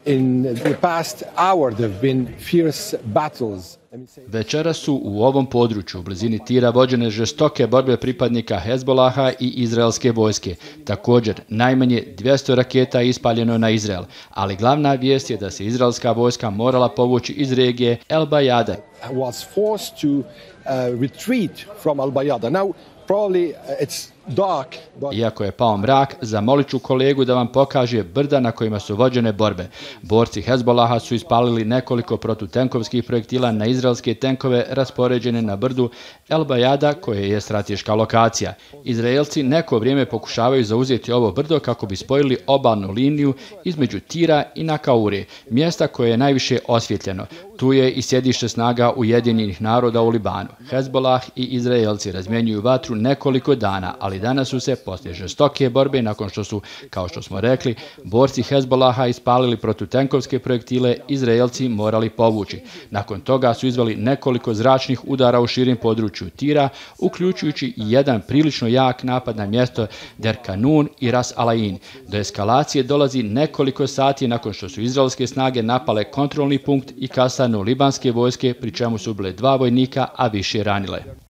In the past hour there have been fierce battles. Večera su u ovom području u blizini Tira vođene žestoke borbe pripadnika Hezbolaha i izraelske vojske. Također, najmanje 200 raketa je ispaljeno na Izrael, ali glavna vijest je da se izraelska vojska morala povući iz regije El Bayada. Was forced to retreat from Al Bayada. Now, probably it's dark. Iako je pao mrak, zamolit ću kolegu da vam pokaže brda na kojima su vođene borbe. Borci Hezbolaha su ispalili nekoliko protutenkovskih projektila na izraelske tenkove raspoređene na brdu El Bayada, koje je strateška lokacija. Izraelci neko vrijeme pokušavaju zauzeti ovo brdo kako bi spojili obalnu liniju između Tira i Nakaure, mjesta koje je najviše osvjetljeno. Tu je i sjedište snaga Ujedinjenih naroda u Libanu. Hezbolah i Izraelci razmjenjuju vatru nekoliko dana, ali danas su se poslije žestoke borbe, nakon što su, kao što smo rekli, borci Hezbolaha ispalili protutenkovske projektile, Izraelci morali povući. Nakon toga su izveli nekoliko zračnih udara u širim području Tira, uključujući i jedan prilično jak napad na mjesto Der Kanun i Ras Alain. Do eskalacije dolazi nekoliko sati nakon što su izraelske snage napale kontrolni punkt i kasarnu libanske vojske, pri čemu su bile 2 vojnika, a više ranile.